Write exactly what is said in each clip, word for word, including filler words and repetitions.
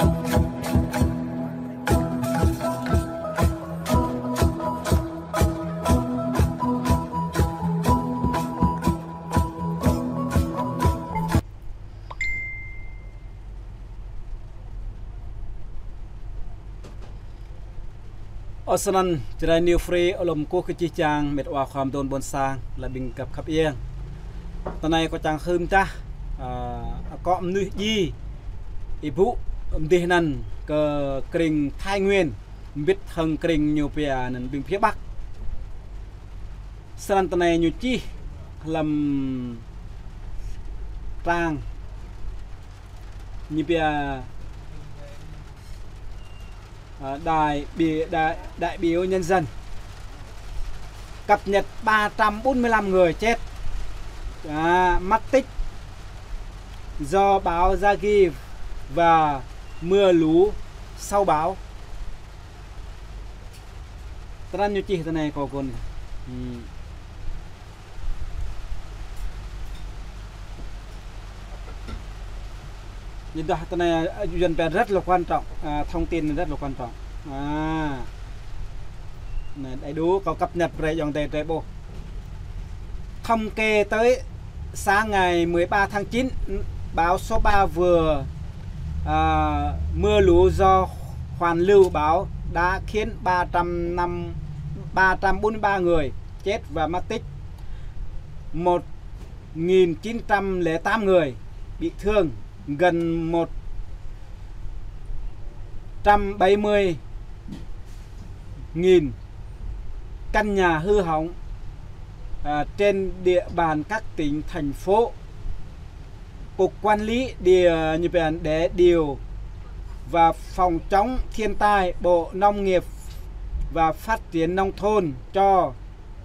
ở sân trái new free ở lồng cô cái chi chàng mệt hòaความđồn bồn sang là bình cập khắp yên tận này có chàng khơm ta có nữ gì ý vụ đi năn cờ kình Thái Nguyên biết thằng kình nhiều bè nên bên phía bắc sân tận này nhiều chi làm trang như bè đại biểu đại, đại biểu nhân dân cập nhật ba trăm bốn mươi lăm người chết à, mất tích do bão Yagi và mưa lũ sau bão. Tran như chi thế này có con nhìn đó cái này duyên về rất là quan trọng, à, thông tin rất là quan trọng. À, này đầy đủ có cập nhật về dòng đề tre bộ. Thống kê tới sáng ngày mười ba tháng chín, bão số ba vừa à, mưa lũ do hoàn lưu bão đã khiến ba trăm bốn mươi ba người chết và mất tích, một nghìn chín trăm lẻ tám người bị thương, gần một trăm bảy mươi nghìn căn nhà hư hỏng à, trên địa bàn các tỉnh thành phố. Cục Quản lý địa như vậy để điều và phòng chống thiên tai, Bộ Nông nghiệp và Phát triển nông thôn cho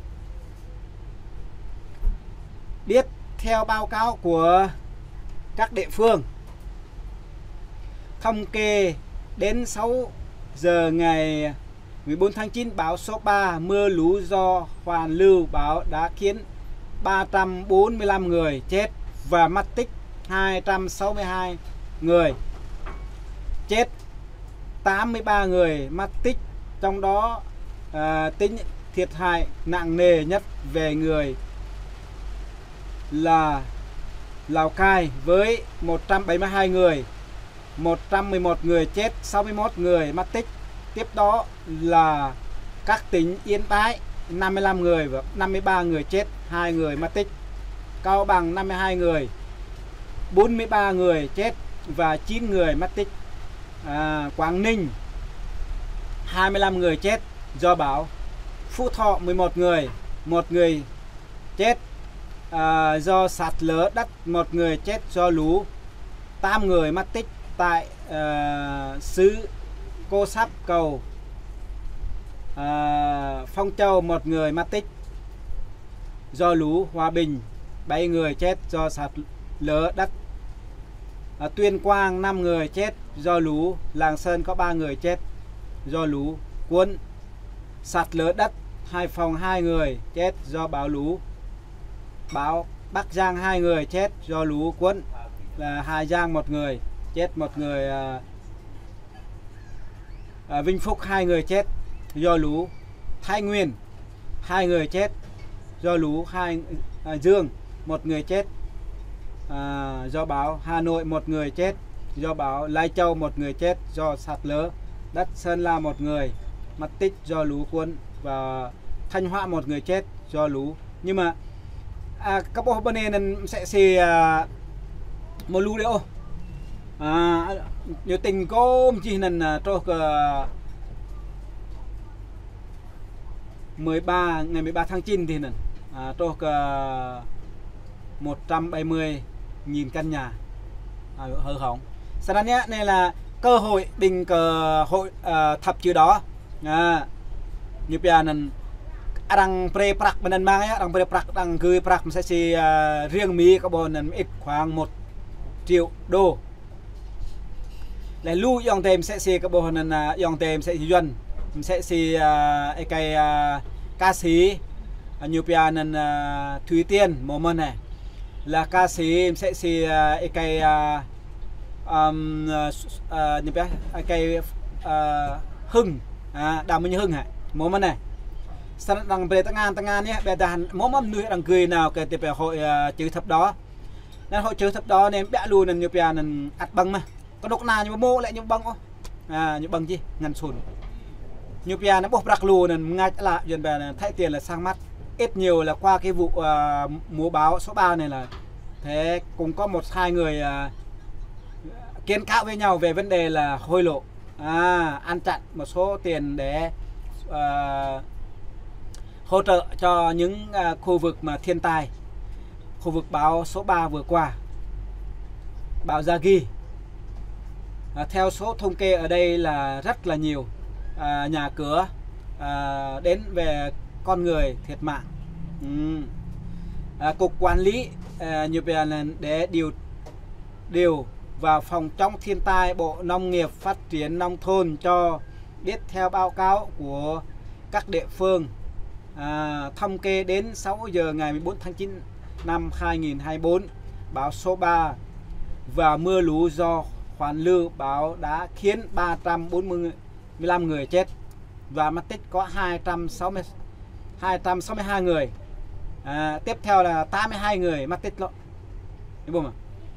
biết theo báo cáo của các địa phương, thống kê đến sáu giờ ngày mười bốn tháng chín, bão số ba mưa lũ do hoàn lưu bão đã khiến ba trăm bốn mươi lăm người chết và mất tích hai trăm sáu mươi hai người, chết tám mươi ba người mất tích, trong đó à, tính thiệt hại nặng nề nhất về người là Lào Cai với một trăm bảy mươi hai người, một trăm mười một người chết, sáu mươi mốt người mất tích. Tiếp đó là các tỉnh Yên Bái năm mươi lăm người và năm mươi ba người chết, hai người mất tích. Cao Bằng năm mươi hai người, bốn mươi ba người chết và chín người mất tích. À, Quảng Ninh hai mươi lăm người chết do bão. Phú Thọ mười một người, một người chết à, do sạt lở đất, một người chết do lũ, tám người mất tích tại à, xứ Cô Sáp Cầu. à, Phong Châu một người mất tích do lũ. Hòa Bình bảy người chết do sạt lở đất. à, Tuyên Quang năm người chết do lũ. Lạng Sơn có ba người chết do lũ cuốn sạt lở đất. Hải Phòng hai người chết do bão lũ bão. Bắc Giang hai người chết do lũ cuốn. Là Hà Giang một người chết, một người à, à, Vĩnh Phúc hai người chết do lũ. Thái Nguyên hai người chết do lũ. Hai à, Dương một người chết à, do bão. Hà Nội một người chết do bão. Lai Châu một người chết do sạt lở đất. Sơn La một người mất tích do lũ cuốn và Thanh Hóa một người chết do lũ. Nhưng mà à, các bộ bên này sẽ xì à, một lũ đấy ô à, nếu tình có chỉ là cho mười ba ngày mười ba tháng chín thì là à, cho một trăm bảy mươi nghìn căn nhà à, hư hỏng. Sau đó nhé, này là cơ hội bình cơ hội à, thập chữ đó à, như bây giờ là đang pre prak bên mang á, đang pre prak đang gửi prak sẽ chỉ uh, riêng Mỹ các bộ nên ít khoảng một triệu đô. Lại lưu dòng tiền sẽ chỉ các bộ nên uh, dòng tiền sẽ duyên sẽ chỉ uh, cái uh, ca sĩ uh, như bây giờ nên uh, Thúy Tiên moment này là ca sĩ sẽ chỉ uh, cái uh, um, uh, như bé cây uh, hưng à, đào minh hưng hả mồm anh này sẵn đằng về tăng an tăng an nhé bé đàn mồm âm nuôi đằng cười nào cái tiệp hội uh, chữ thập đó nên hội chữ thập đó nên bé luôn nên như bé nên ắt bằng mà có độc nào nhưng mà mô lại như bằng không à như bằng gì ngăn sùn như bé nó bốc rạc luôn nên ngay là dần bé thay tiền là sang mắt ít nhiều là qua cái vụ uh, múa báo số ba này là thế cũng có một hai người uh, kiến cãi với nhau về vấn đề là hối lộ à, ăn chặn một số tiền để uh, hỗ trợ cho những uh, khu vực mà thiên tai, khu vực báo số ba vừa qua, bão Yagi. À, theo số thống kê ở đây là rất là nhiều à, nhà cửa à, đến về con người thiệt mạng. Ừ. À, cục quản lý à, như vậy là để điều điều vào phòng chống thiên tai Bộ Nông nghiệp Phát triển Nông thôn cho biết theo báo cáo của các địa phương à, thống kê đến sáu giờ ngày mười bốn tháng chín năm hai nghìn không trăm hai mươi tư bão số ba và mưa lũ do hoàn lưu bão đã khiến ba trăm bốn mươi lăm người chết và mất tích có hai trăm sáu mươi hai người. À, tiếp theo là tám mươi hai người mất tích lắm. Mà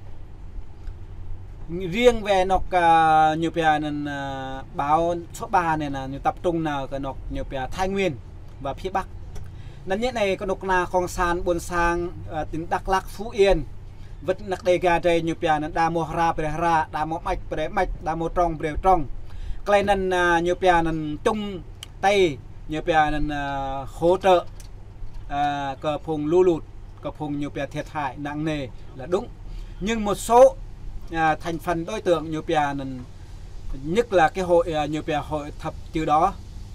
riêng về nọc uh, nhiều bè uh, báo số ba này là tập trung nào cái nọc nhiều bè Thái Nguyên và phía Bắc. Nên nhất này có nọc nào Khong San, Buôn Sang, uh, tỉnh Đắk Lắk, Phú Yên vật nặc đề gà đây nhiều bè đa mô ra bè ra đa mô mạch bè mạch đa mô trong bè trong cái này uh, nhiều bè nên chung tay nhiều bè nên uh, hỗ trợ uh, cờ phùng lũ lụt cờ phùng nhiều bè thiệt hại nặng nề là đúng, nhưng một số À, thành phần đối tượng nhiều bè nhất là cái hội à, nhiều bè hội thập từ đó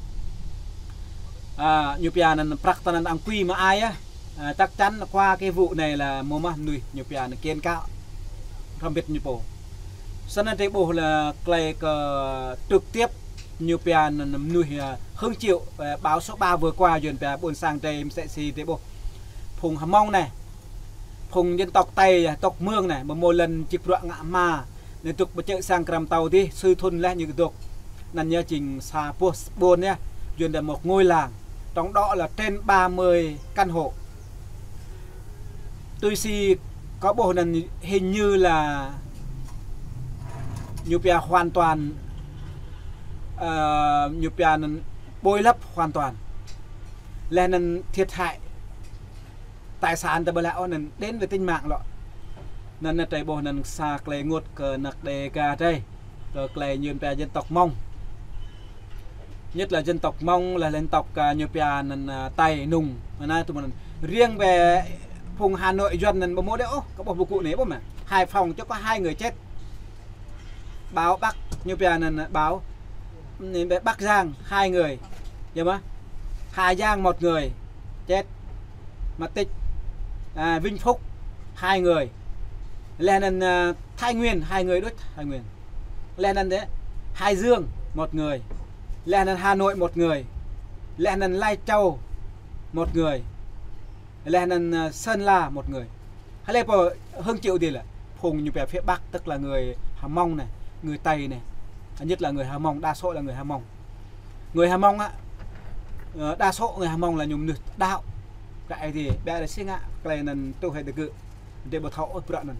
à, nhiều bè nên praktan ăn quy mà ai á à, chắc chắn là qua cái vụ này là mua mà nuôi nhiều bè là kiên cao không biết như bộ sân này bộ là cây trực tiếp nhiều bè nuôi hơn triệu à, báo số ba vừa qua duyên bè buôn sang đây em sẽ xì thế bộ phùng hàm mong này phùng dân tộc Tây, tộc Mương này, mà một lần chụp đoạn ngã mà nên tục bật chạy sang cầm tàu đi sư thôn lên như tục nên nhớ trình xa buôn nhé, duyên là một ngôi làng trong đó là trên ba mươi căn hộ. Tôi si có bộ lần hình như là nhiều bè hoàn toàn uh, nhiều bè bôi lấp hoàn toàn lên thiệt hại tài sản tại lão nên đến với tính mạng lọ nên là trái bộ nên xa clay ngột cờ nặc đề gà đây cờ clay như bè dân tộc Mông, nhất là dân tộc Mông là dân tộc như bè nên Tây Nùng mà tụi mình riêng về vùng Hà Nội dân nên bố đéo có một vụ cụ này bố mà Hải Phòng cho có hai người chết, báo Bắc như bè nên báo Bắc Giang hai người, hiểu không? Hà Giang một người chết mất tích. À, Vinh Phúc hai người, lên uh, Thái Nguyên hai người đứt Thái Nguyên, lên đấy Hải Dương một người, lên Hà Nội một người, lên Lai Châu một người, lên uh, Sơn La một người. Hay là hơn triệu thì là phùng như về phía Bắc tức là người Hà Mông này, người Tây này, nhất là người Hà Mông, đa số là người Hà Mông. Người Hà Mông á, đa số người Hà Mông là nhung nước đạo cái thì bé là sinh ạ cái này tôi hay được cự để bật thấu bữa này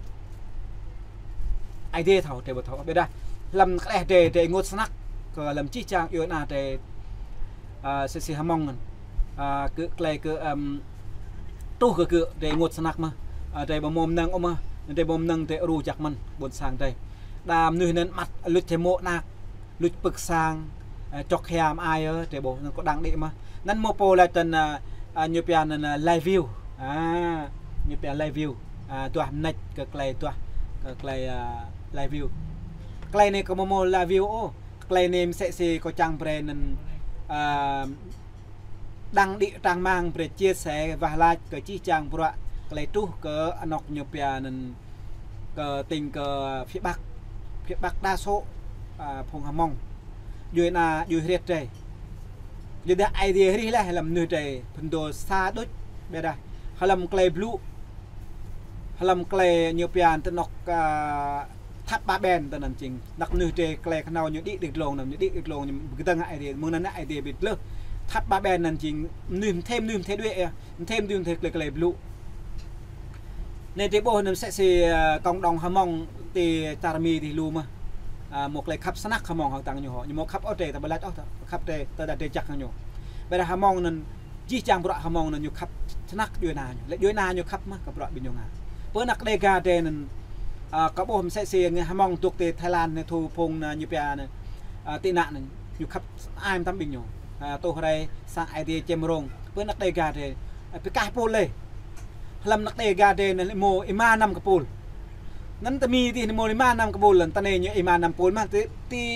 ai đi thấu để bật thấu bây giờ làm cái để để ngột snack làm chi trang yêu na để sẽ sẽ ham mong à cứ cái cứ tu cứ cứ để ngột snack mà để bom mồm nâng ôm để bom nâng để ru chặt mình buồn sang đây đàm nuôi nên mặt lụt chế mộ nạc lụt bực sang chọc hàm ai ơ để bộ có đáng để mà nên mô po là tần À, như bè là live view à như bè live view à tua nách cái này tua cái live view cái này có một live view ô cái này sẽ sẽ có trang brand à, đăng địa trang mang để chia sẻ và like cái chi trang bữa cái này tu cái nọc như bè nên cái tình cái phía Bắc phía Bắc đa số à, vùng Hà Mông dưới là dưới hết trời giờ đã idea đi là làm nửa trời phần đồ xa đốt bây giờ làm clay blue làm clay nhiều pian tên nọc tháp ba ben tận nằm chính đặc nư trề kle khao như đi được lồng nằm như đi được lồng như cái tầng ai thì muốn năn ai thì bị lơ tháp ba ben nằm chính nìm thêm nìm thế đuệ thêm nìm thế kle lụ nên thế bộ nằm sẽ xì cộng đồng hâm mong thì tarami thì lù mà một lại khắp snack hâm mong họ tăng nhiều họ nhưng mà khắp ở trề ta bật lát khắp trề ta đặt trề chặt nhiều bây giờ hâm mong nên chỉ chẳng bữa hâm mong nên nhiều khắp snack đuôi na lại đuôi na nhiều khắp mà các bạn bình thường à bữa nặc đây gà trề nên các bộ sẽ xì hâm mong thuộc từ Thái Lan này thu phong như bia này tị nạn này nhiều khắp ai tắm bình nhiều tôi ở đây sang ai đi chém rong bữa nặc đây gà trề bị cài pol lên làm nặc đây gà trề này mồ ima năm cái polนั้นแต่มีที่โมลิมานำกระบุลตอนนี้เนี่ยอิมานำปูลมาที่ที่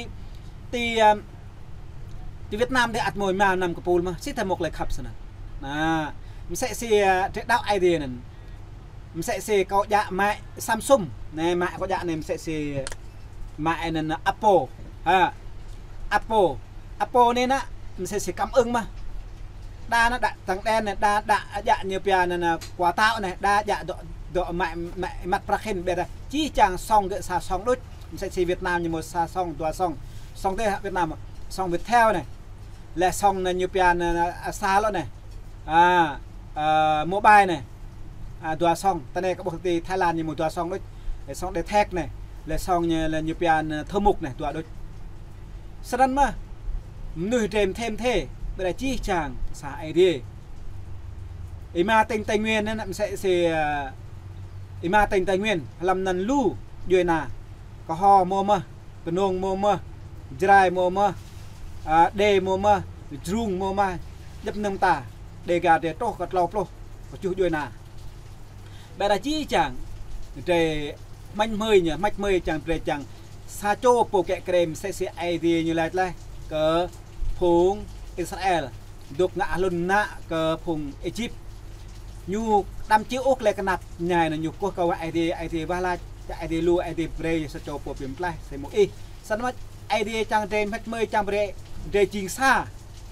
ที่เวียดนามได้อัดโมลิมานำกระบุลมาสิทำหมกเลยขับสนะนะมันใส่เสียเด็กดาวไอเดียนั่นมันใส่เสียเขาจะไม้ซัมซุงในไม้เขาจะเนี่ยมันใส่เสียไม้นั่นนะแอปเปิลฮะแอปเปิลแอปเปิลนี่นะมันใส่เสียกำอึ้งมาดานะดาตั้งแต่เนี่ยดาดาจะเนี่ยเปียนั่นนะกว่าเต้าเนี่ยดาจะđộ mẹ mẹ mặt prakhin bây giờ chỉ chẳng xong cái xà xong đôi sẽ chỉ Việt Nam như một xà xong tua xong xong thế Việt Nam xong Việt theo này là xong là như pian xa lắm này à, à mobile này à tua xong ta này các bộ thì Thái Lan như một tua xong đôi để xong để thét này là xong như là như pian thơ mục này tua đôi sau đó mà nửa đêm thêm thế bây giờ chỉ chẳng xả ai đi ý mà tình Tây Nguyên nên sẽ sẽ ima tình Tây Nguyên làm nần lu đuôi nà có ho mô mơ cái nông mô mơ drai mô mơ đê mô mơ rung mô mơ dập nông ta để gà để to gật lọp lô có chú đuôi nà bây giờ chỉ chẳng để manh mơi nhỉ mách mơi chẳng để chẳng sa chô bộ kẹ krem sẽ sẽ ai đi như lại đây cờ phùng Israel đục ngã luôn nạ cờ phùng Egypt nhu đam chiếu ốc lại cái nạp nhài là nhu quốc cầu ai đi ai đi ba la ai đi lu ai đi pre sẽ cho bộ phim play sẽ một y sau đó ai đi trang trên hết mười trang pre để trình xa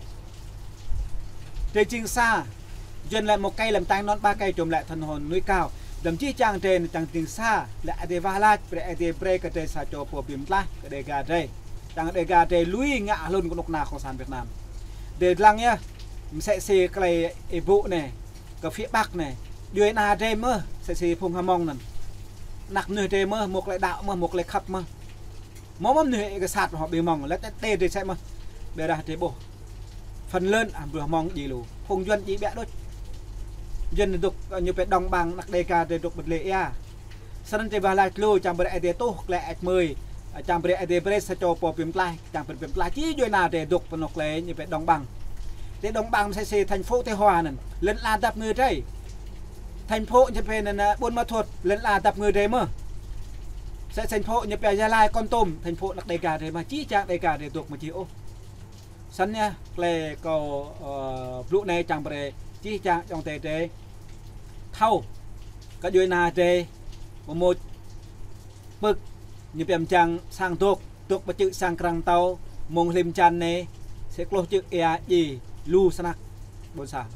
để trình xa dần lại một cây làm tay non ba cây trồng lại thần hồn núi cao đầm chi trang trên trang trình xa lại ai đi ba la pre ai đi pre cái đây sẽ cho bộ phim play cái đây gà đây trang đây gà đây lui ngã luôn của nóc nàoของsàn Việt Nam để lăng nhá sẽ xì cái bộ này cái phía bắc này đuôi na đê mơ sẽ xì phùng hàm mong nè nặc nửa đê mơ một lại đạo mơ một lại khắp mơ mó mắm nửa cái sạt họ bị mong lấy tê để xem mơ để ra thế bộ phần lớn à vừa mong gì lù phùng dân chỉ bẹ đôi dân được như phải đồng bằng nặc đê ca để được bật lệ à sân chơi ba lại lù chẳng bật ai để tô lại mười chẳng bật ai để bật sẽ cho bộ phim lại chẳng bật phim lại chỉ đuôi na để được phần nọc lệ như phải đồng bằng để đồng bằng sẽ xì thành phố Tây Hòa nè lên là tập người đây thành phố như vậy là Buôn Ma Thuột lên là tập người đấy mà sẽ thành phố như vậy Gia Lai Kon Tum thành phố đặc đầy cả đấy mà chỉ chẳng đầy cả để thuộc mà chỉ ô sân nha lệ cầu lũ này chẳng phải chỉ chẳng trong tề tề thâu các đuôi na tề một một bực như vậy chẳng sang thuộc thuộc mà chữ sang krang tàu mông lim chan này sẽ có chữ e gì lu snack bốn sao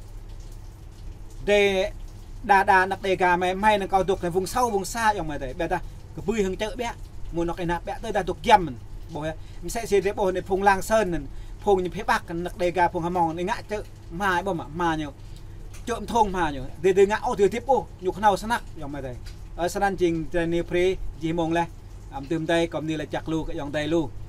để đà đà nặc đề gà mày may là cao tục này vùng sâu vùng xa trong mày đấy bé ta cái vui hưng chợ bé muốn nó cái nạp bé tới đà tục dầm mình bồi mình sẽ xí để bồi này phùng lang sơn này phùng như phía bắc nặc đề gà phùng hàm mòn này ngã chợ mà bông mà mà nhiều trộm thôn mà nhiều để để ngã ô từ tiếp ô nhục nào snack trong mày đấy ở sân trình trên new pre gì mong lên làm tươm tay còn như là chặt lu cái dòng tay lu